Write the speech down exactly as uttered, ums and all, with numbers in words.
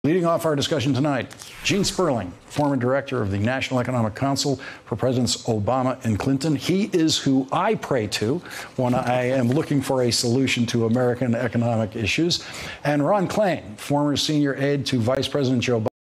Leading off our discussion tonight, Gene Sperling, former director of the National Economic Council for Presidents Obama and Clinton. He is who I pray to when I am looking for a solution to American economic issues. And Ron Klain, former senior aide to Vice President Joe Biden.